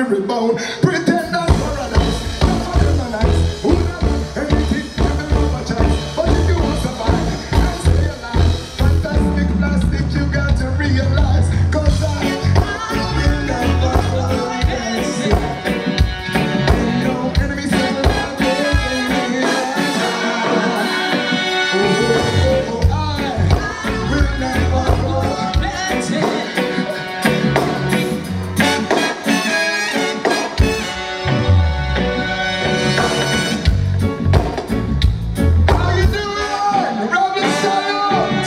rebound. Pretend that's paradise. Not for them are nice. Who never anything never have a chance. But if you want to survive and stay alive, fantastic plastic you got to realize. Cause I will never forget it. Ain't no enemies ever again. Oh, I will never forget it. How you doing? Robin Salute!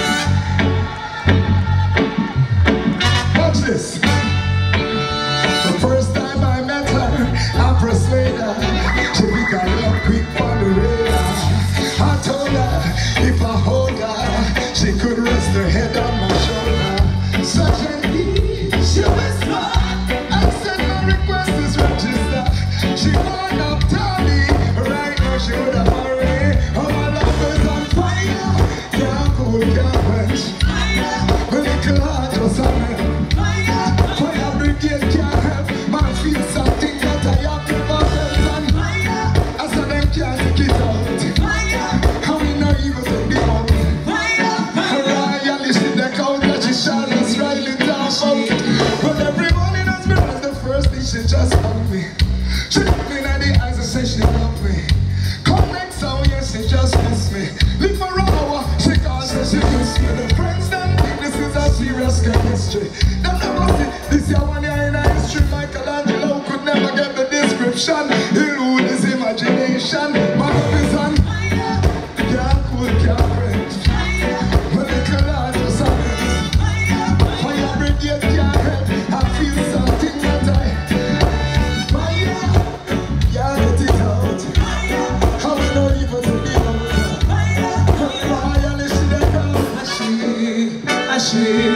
Watch this. The first time I met her, I persuaded her. She picked her up quick on the radar. I told her if I hold her, she could rest her head on my shoulder. Such an ease, she whispered. I said my request is registered. She wound up Tommy. Right now she would have hurry. Oh, my love is on fire. Can't cool, can't quench. My little heart was on it. Fire brigade can't help. Man feel something that I have never felt. And I said them can't take it out. How we know evil to be out. Royally she deck out that she shot us right in down out. But every morning as me rise, the first thing she just hugged me. She looked me in the eyes and said she loved me. Come next hour, yes, she just missed me. Live for an hour, she calls and she missed me. The friends them think this is a serious chemistry. Them never see this year 1 year in our history. Michelangelo could never get the description. He'll rule his imagination. My love is on fire. Can't cool, can't quench. My little heart was on it. Fire brigade can't help. I feel something that I fire. Can't get it out. How we know evil to be out. Royally she deck out. I see.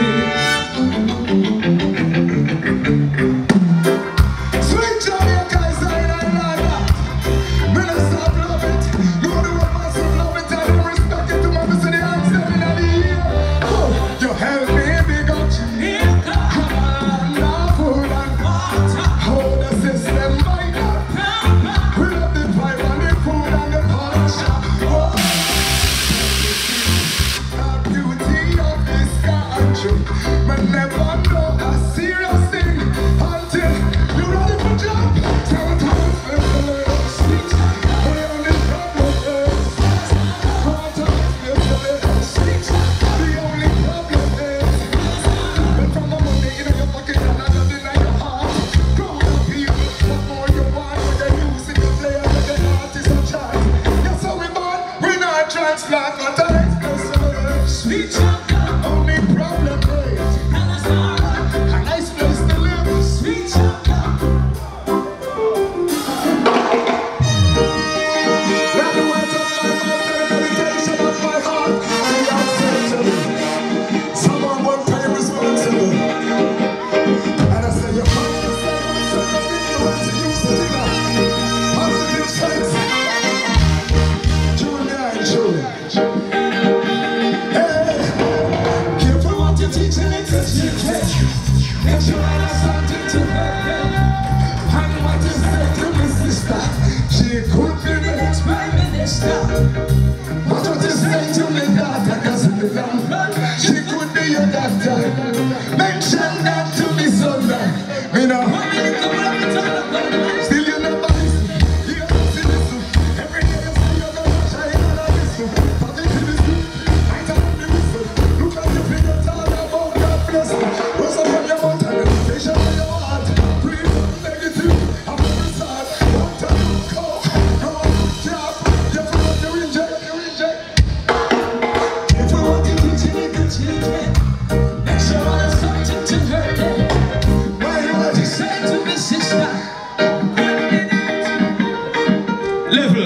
Sweet Jamaica is in Ireland. Me no stop love it. Know the world must love it. And I respect it to my miss the hands them in the ear. Oh, you help me big up Jamaica. Love food and water. Hold the system right up. We love the vibe and the food and the culture. Oh, the beauty of this country. Me never know a serious thing until you ready for jump. Sometimes we feel sweet. We only problem is sometimes we feel sweet. The only problem is that from the money in your pocket and nothing in your heart. Grown up people, what more you want when the music you play and the artist a chant. Yes, so we born, we not transplant, but I express sweet. Only problem is a nice place to live. Sweet let the words of my mouth and the meditation of my heart be acceptable. Someone won't pay responsible. And I say you find yourself with some influence you use to take a positive sense. Junior and Julie. Hey, careful what you're teaching, it's a secret. Make sure I have something to help. And what you say to my sister, she could be the next prime minister. What you say to my daughter, cause in the land, she could be your doctor. Mention that to me someday. Me know. Still you never listen. You don't see listen. Every day you say you're gonna shine and I listen. Party to listen. Night and the whistle. Look at the figure, talk about God blessing. What's up on your mouth and meditation on your heart. Breathe on negative. I'm very sad. What time you go? No one job. You forgot to reject. If you want to teach any good children, make sure I have something to hurt them. Why what you say to me, sister? Level.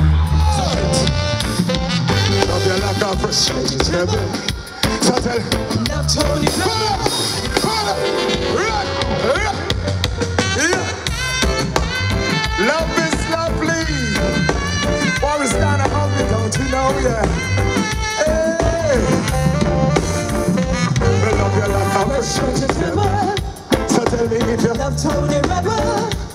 Love your lack of frustrations, baby. So tell not Tony. Love is lovely. While we stand above me, don't you know, yeah. Hey. We love your lack of frustrations, baby. So tell me if you love Tony Rebel.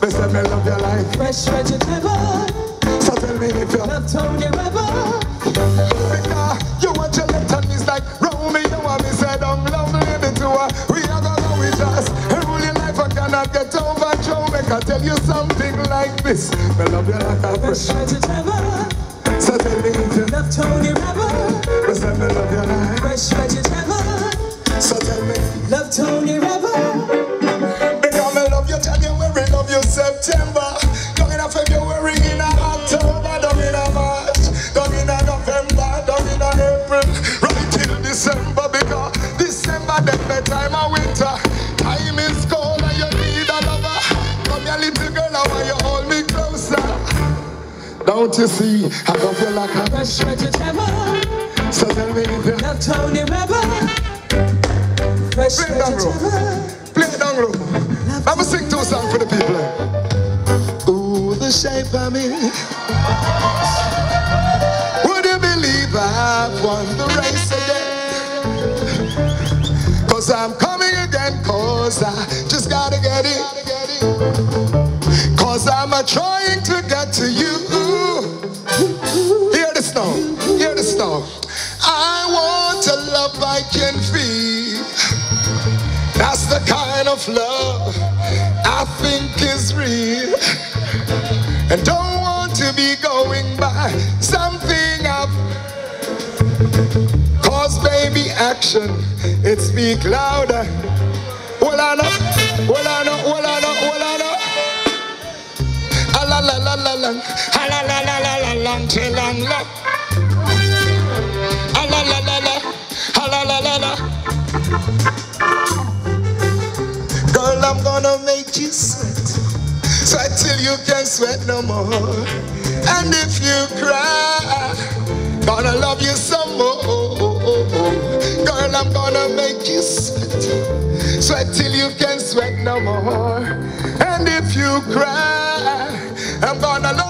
Me say me love your life. Fresh vegetable. So tell me if you love Tony Rebel. Because you want your left hand is like Romeo and me say don't love me too. We are gonna go with us. And rule your life I cannot get overthrown. Make I tell you something like this. Me love you like a Fresh vegetable. So tell me if you love Tony Rebel. Me say me love your life. Fresh vegetable. So tell me love Tony Rebel. because me love you January, love you September. Down in a February, in a October, down in a March, down in a November, down in a April, right till December. Because December, then the time of winter. Time is cold and you need a lover. Come here, little girl, I want you hold me closer. Don't you see, I love you like a Fresh vegetable. So tell me if you love Tony Rebel. Fresh play it down low. vegetable. Play it down low. I'm gonna sing two songs for the people. Ooh, the shape of me. Would you believe I've won the race again? Cause I'm coming again, cause I just gotta get it. Cause I'm trying to get to you. Hear the snow, hear the snow. I want a love I can feel. That's the kind of love I think is real. And don't want to be going by something up. Cause baby action, it speak louder. Well I know, well I know, well I know, well I know. A la la la la la, a la la la la la long till long la. A la la la la, a la la la la. Girl, I'm gonna make you sweat. Sweat till you can't sweat no more. And if you cry, gonna love you some more. Girl, I'm gonna make you sweat. Sweat till you can't sweat no more. And if you cry, I'm gonna love